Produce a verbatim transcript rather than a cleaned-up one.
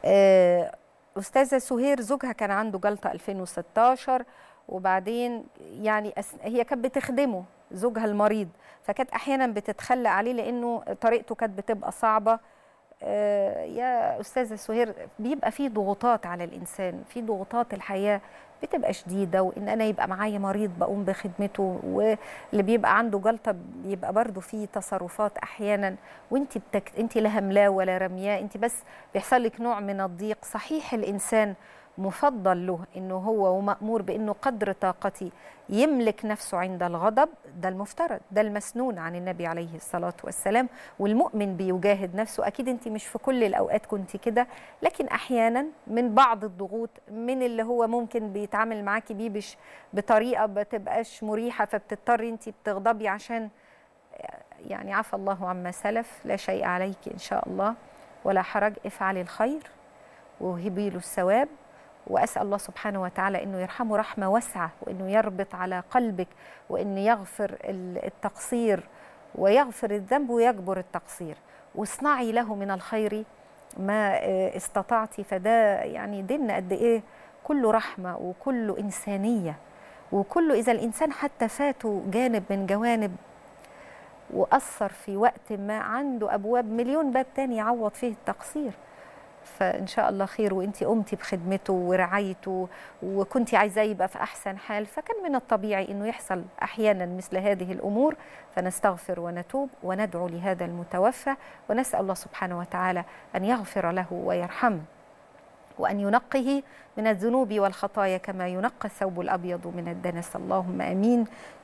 آه، أستاذة سهير زوجها كان عنده جلطة ألفين وستاشر، وبعدين يعني أس- هي كانت بتخدمه، زوجها المريض، فكانت أحيانا بتتخلى عليه لأنه طريقته كانت بتبقى صعبة. آه، يا أستاذة سهير، بيبقى في ضغوطات على الإنسان، في ضغوطات الحياة بتبقى شديدة، وإن أنا يبقى معايا مريض بقوم بخدمته، واللي بيبقى عنده جلطة بيبقى برضو في تصرفات أحيانا وانت بتك... انت لا هملاه ولا رمياه، انت بس بيحصل لك نوع من الضيق. صحيح الإنسان مفضل له إنه هو ومأمور بإنه قدر طاقتي يملك نفسه عند الغضب، ده المفترض، ده المسنون عن النبي عليه الصلاة والسلام، والمؤمن بيجاهد نفسه. أكيد أنت مش في كل الأوقات كنت كده، لكن أحيانا من بعض الضغوط، من اللي هو ممكن بيتعامل معاكي بيه بش بطريقة بتبقاش مريحة، فبتضطري أنت بتغضبي عشان يعني عفى الله عما سلف، لا شيء عليك إن شاء الله ولا حرج، افعلي الخير وهبي له الثواب. وأسأل الله سبحانه وتعالى أنه يرحمه رحمة واسعة، وأنه يربط على قلبك، وأنه يغفر التقصير ويغفر الذنب ويجبر التقصير، واصنعي له من الخير ما استطعتي. فده يعني ديننا قد إيه كله رحمة وكله إنسانية، وكله إذا الإنسان حتى فاته جانب من جوانب وأثر في وقت ما، عنده أبواب مليون باب تاني يعوض فيه التقصير. فإن شاء الله خير، وإنتي قمتي بخدمته ورعايته وكنتي عايزاه يبقى في أحسن حال، فكان من الطبيعي إنه يحصل أحيانا مثل هذه الأمور. فنستغفر ونتوب وندعو لهذا المتوفى، ونسأل الله سبحانه وتعالى أن يغفر له ويرحمه، وأن ينقه من الذنوب والخطايا كما ينقى الثوب الأبيض من الدنس. اللهم آمين.